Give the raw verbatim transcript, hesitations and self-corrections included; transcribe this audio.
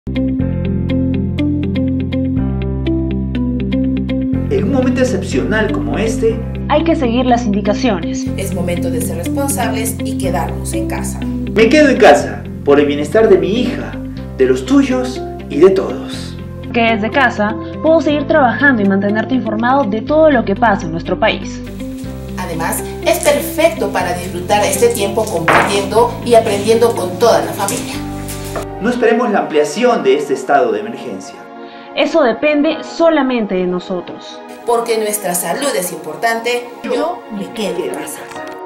En un momento excepcional como este, hay que seguir las indicaciones. Es momento de ser responsables y quedarnos en casa. Me quedo en casa por el bienestar de mi hija, de los tuyos y de todos. Que desde casa puedo seguir trabajando y mantenerte informado de todo lo que pasa en nuestro país. Además, es perfecto para disfrutar este tiempo compartiendo y aprendiendo con toda la familia. No esperemos la ampliación de este estado de emergencia. Eso depende solamente de nosotros. Porque nuestra salud es importante, yo me quedo en casa.